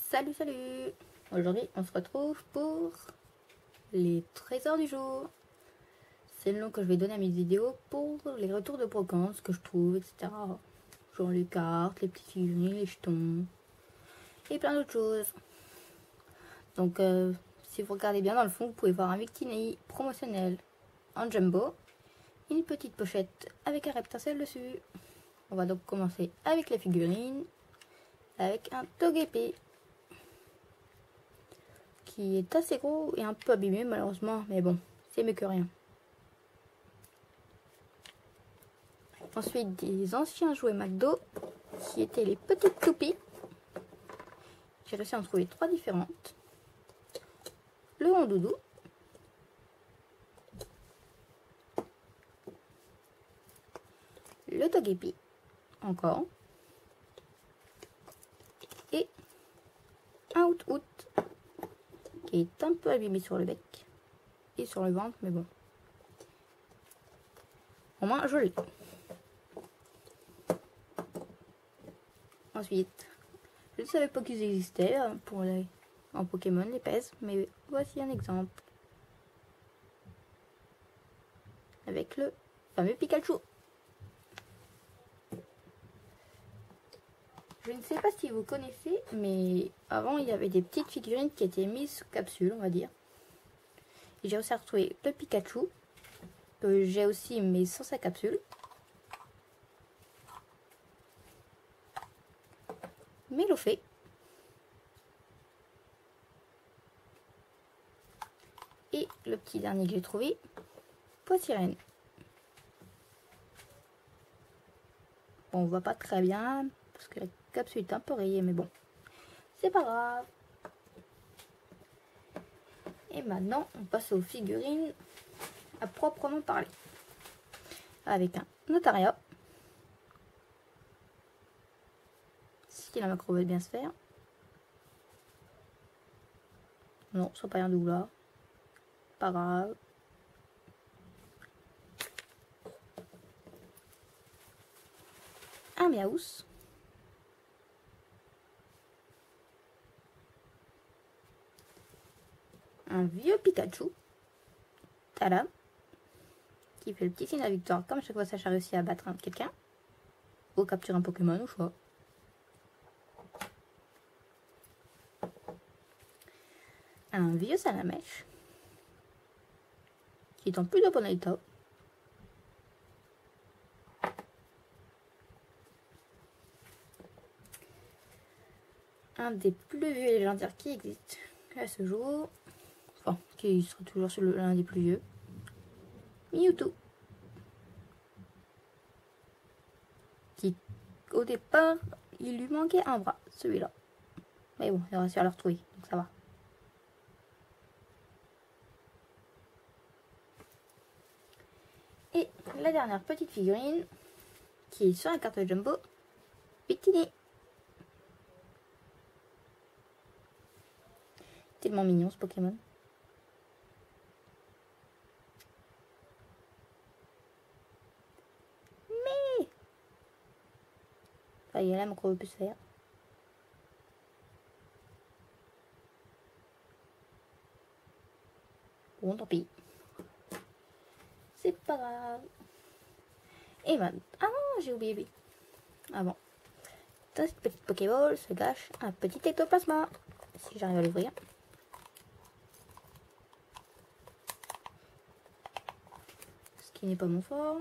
Salut, salut! Aujourd'hui, on se retrouve pour les trésors du jour. C'est le nom que je vais donner à mes vidéos pour les retours de brocante, que je trouve, etc. Genre les cartes, les petites figurines, les jetons et plein d'autres choses. Donc, si vous regardez bien dans le fond, vous pouvez voir un Victini promotionnel en jumbo, une petite pochette avec un reptincelle dessus. On va donc commencer avec la figurine, avec un Togepi qui est assez gros et un peu abîmé malheureusement, mais bon, c'est mieux que rien. Ensuite, des anciens jouets McDo qui étaient les petites toupies. J'ai réussi à en trouver 3 différentes. Le rondoudou, le Togepi, encore, et un Out qui est un peu abîmé sur le bec et sur le ventre, mais bon, au moins je l'ai. Ensuite, je ne savais pas qu'ils existaient pour en Pokémon, les pèses, mais voici un exemple avec le fameux Pikachu. Je ne sais pas si vous connaissez, mais avant il y avait des petites figurines qui étaient mises sous capsule, on va dire. Et j'ai aussi retrouvé le Pikachu, que j'ai aussi mis sans sa capsule. Mélofée. Et le petit dernier que j'ai trouvé, Poissirène. Bon, on voit pas très bien, parce que la capsule est un peu rayée, mais bon, c'est pas grave. Et maintenant, on passe aux figurines à proprement parler. Avec un Notariat. Si la macro veut bien se faire. Non, ça n'a pas l'air de vouloir. Pas grave. Un Miaous. Un vieux Pikachu. Tada. Qui fait le petit signe de la victoire. Comme chaque fois Sacha a réussi à battre quelqu'un. Ou capturer un Pokémon au choix. Un vieux Salamèche. Qui est en plus de bon état. Un des plus vieux légendaires qui existe à ce jour. Enfin, qui sera toujours l'un des plus vieux. Mewtwo. Qui, au départ, il lui manquait un bras, celui-là. Mais bon, il a réussi à le retrouver, donc ça va. Et la dernière petite figurine, qui est sur la carte jumbo, Victini. Tellement mignon ce Pokémon. Mais ça y est, là, qu'on peut se faire. Bon, tant pis. C'est pas grave. Et maintenant... Ah non, j'ai oublié lui. Ah bon. Dans cette petite Pokéball se cache un petit ectoplasma. Si j'arrive à l'ouvrir. Ce qui n'est pas mon fort.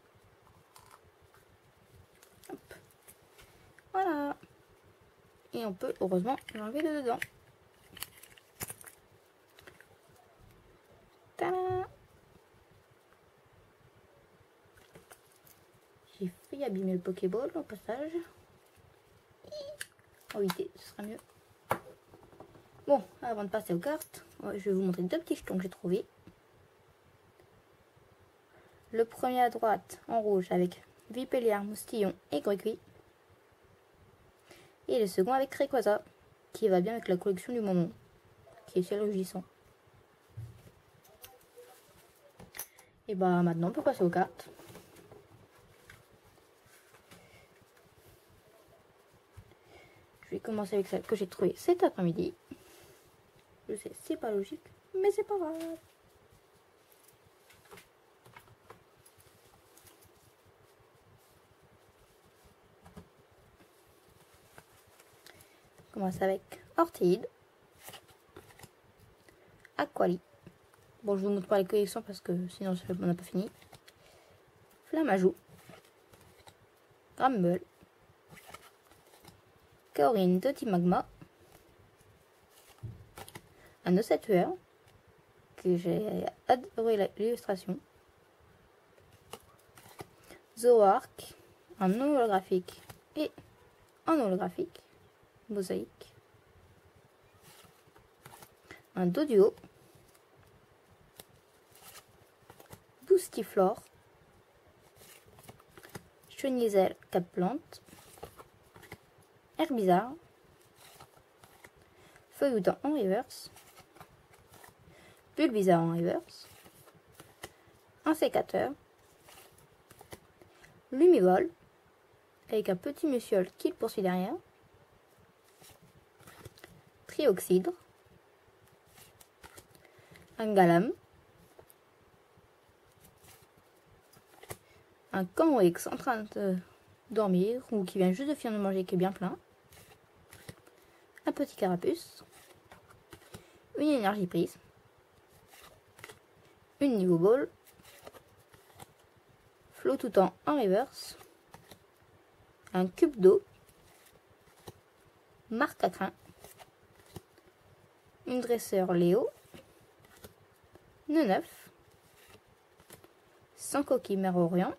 Hop. Voilà. Et on peut heureusement l'enlever de dedans. Tada! J'ai failli abîmer le Pokéball au passage. En éviter, ce sera mieux. Bon, avant de passer aux cartes, je vais vous montrer 2 petits jetons que j'ai trouvés. Le premier à droite, en rouge, avec Vipelliar, Moustillon et Gruicui. Et le second avec Rayquaza, qui va bien avec la collection du moment, qui est assez réjouissant. Et bah maintenant, on peut passer aux cartes. vais commencer avec celle que j'ai trouvée cet après-midi. Je sais, c'est pas logique, mais c'est pas grave. On commence avec Orthide, Aquali. Bon, je vous montre pas les collections parce que sinon on n'a pas fini. Flamajou, Rumble, Kaorin de Team Magma, un ossature que j'ai adoré l'illustration, Zoroark, un holographique et un holographique, mosaïque, un Doduo, Boostiflore, Chenizel Cap-Plante, Herbizarre, Feuilloutant en reverse, Bulbizarre en reverse, un sécateur, Lumivol, avec un petit musiole qui le poursuit derrière, Trioxydre, un Galam, un Camox en train de dormir ou qui vient juste de finir de manger qui est bien plein, un petit Carapuce, une énergie prise, une niveau ball, flot tout en reverse, un cube d'eau, marque à crin, une dresseur Léo, Neuf, sans coquille mer Orient,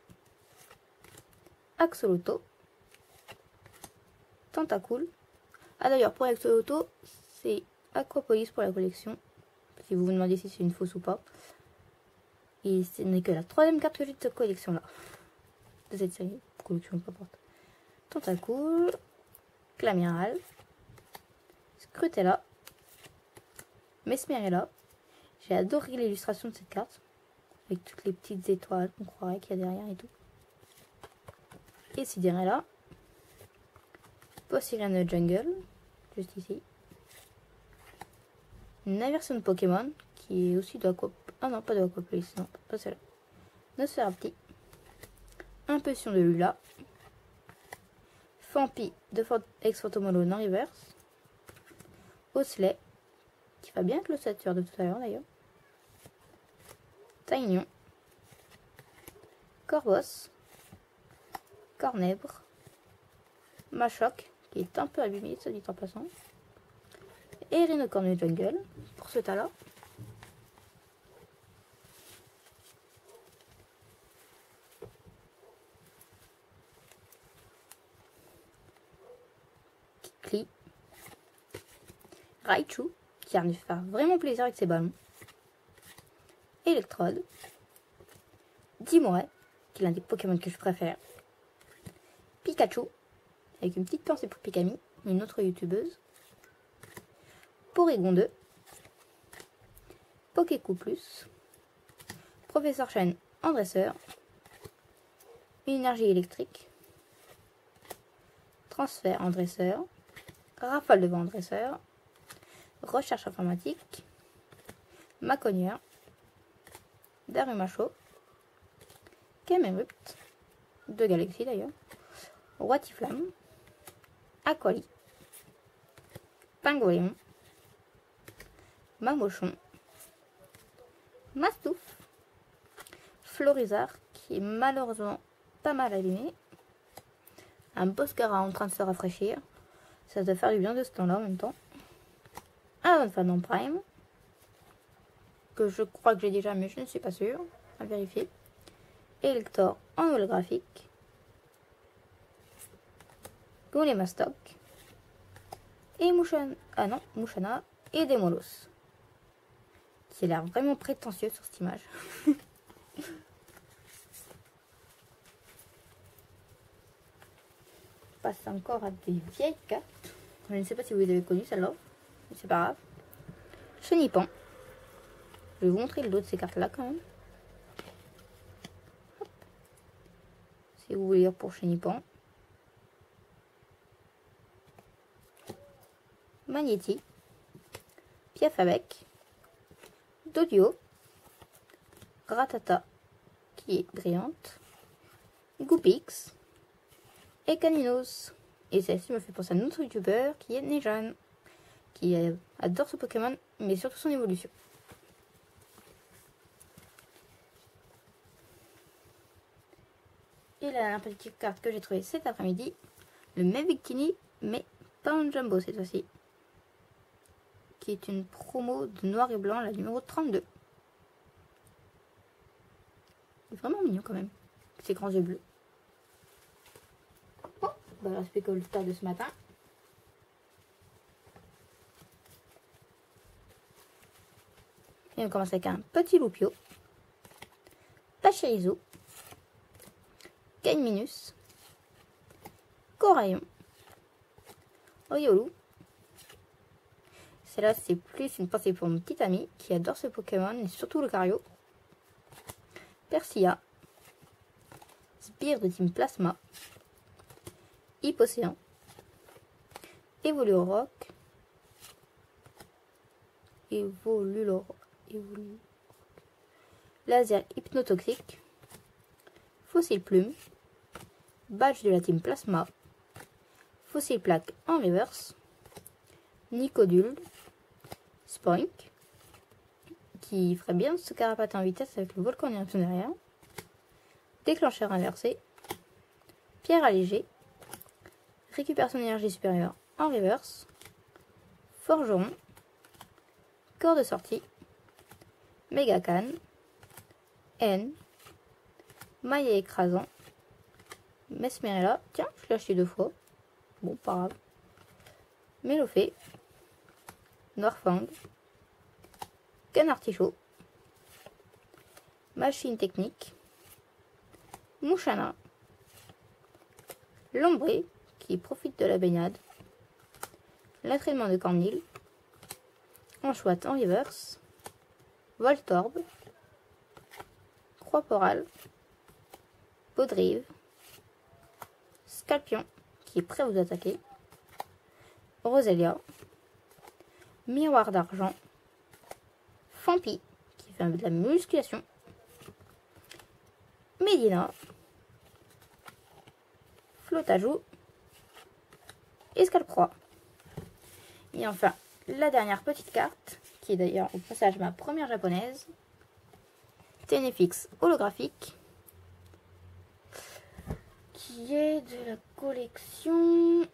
Axoloto, Tentacool. Ah d'ailleurs pour Axoloto, c'est Aquapolis pour la collection. Si vous vous demandez si c'est une fausse ou pas. Et ce n'est que la troisième carte que j'ai de cette collection là. De cette série. Collection, peu importe. Tentacool, Clamiral, Scrutella, Mesmerella. J'ai adoré l'illustration de cette carte. Avec toutes les petites étoiles qu'on croirait qu'il y a derrière et tout. Et Sidérella. Possirène Jungle. Juste ici. Une inversion de Pokémon. Qui est aussi de Aquapolis. Ah non, pas de Aquapolis. Non, pas celle-là. Nosferapti. Impulsion de Lula. Fampi de Ex-Phantomolo non reverse. Osley. Qui va bien avec l'ossature de tout à l'heure d'ailleurs. Taignon, Corvos, Cornèbre, Machoc, qui est un peu abîmé, ça dit en passant, et Rhinocorne Jungle, pour ce tas-là. Kikli, Raichu, qui a de faire vraiment plaisir avec ses ballons. Electrode, Dimouret, qui est l'un des Pokémon que je préfère, Pikachu, avec une petite pensée pour Pikami, une autre youtubeuse, Porygon 2, Pokécou Plus, Professeur Chen en dresseur, une énergie électrique, transfert en dresseur, rafale de vent en dresseur, recherche informatique, Maconieur, Darumacho, Camerupt, de Galaxy d'ailleurs, Roitiflamme, Aquali, Pingouin, Mamochon, Mastouf, Florizard qui est malheureusement pas mal abîmé, un Boscara en train de se rafraîchir, ça doit faire du bien de ce temps-là en même temps, un Phantom Prime, que je crois que j'ai déjà mais je ne suis pas sûre, à vérifier, Elector en holographique, Golemastoc, et Mouchana et Demolos, qui a l'air vraiment prétentieux sur cette image. On passe encore à des vieilles cartes. Je ne sais pas si vous les avez connues celle-là, mais c'est pas grave. Chenipan. Je vais vous montrer le dos de ces cartes là quand même. Hop. Si vous voulez lire pour Chenipan. Magnéti, Piafabec, Dodio, Ratata qui est brillante, Goopix et Caninos. Et celle-ci me fait penser à un autre youtubeur qui est Nejan, qui adore ce Pokémon, mais surtout son évolution. Et la dernière petite carte que j'ai trouvée cet après-midi, le même Victini, mais pas en jumbo cette fois-ci, qui est une promo de noir et blanc, la numéro 32. Il est vraiment mignon quand même, avec ses grands yeux bleus. Bon, bah là c'est que le tas de ce matin. Et on commence avec un petit Loupio, Pachirisu, Minus, Coraillon, Riolu. Celle-là, c'est plus une pensée pour mon petit ami qui adore ce Pokémon et surtout le Cario. Persilla, Sbire de Team Plasma, Hypocéan, Evolurock, Laser Hypnotoxique, Fossile Plume, Badge de la Team Plasma, Fossile Plaque en reverse, Nicodule, Spoink, qui ferait bien ce carapace en vitesse avec le volcan en derrière, Déclencheur inversé, Pierre allégée, Récupère son énergie supérieure en reverse, Forgeron, Corps de sortie, Mégacan, N, Maillet écrasant, Mesmerella, tiens, je l'ai acheté 2 fois, bon, pas grave, Mélofée, Noirfang, Canartichaud, Machine technique, Mouchana, Lombré, qui profite de la baignade, l'entraînement de Cornil, Anchoite en reverse, Voltorb, Croix-Poral, Baudrive, Scalpion, qui est prêt à vous attaquer, Roselia, Miroir d'argent, Fampi, qui fait de la musculation, Medina, Flotajou, et Scalproie. Et enfin, la dernière petite carte, qui est d'ailleurs au passage ma première japonaise, Ténéfix holographique, qui est de la collection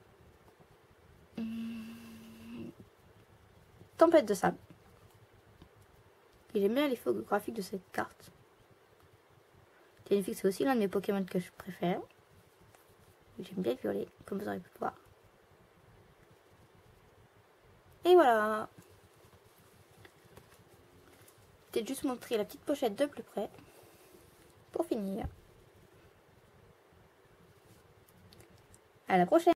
Tempête de sable. Et j'aime bien l'effet holographique de cette carte. Ténéfix, c'est aussi l'un de mes Pokémon que je préfère. J'aime bien le violet, comme vous aurez pu voir. Et voilà. Peut-être juste montrer la petite pochette de plus près. Pour finir. À la prochaine.